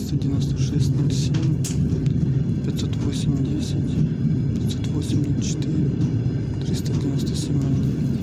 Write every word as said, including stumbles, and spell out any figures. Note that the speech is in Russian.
триста девяносто шесть ноль семь, пятьсот восемь десять, пятьсот восемь ноль четыре, триста девяносто семь ноль девять.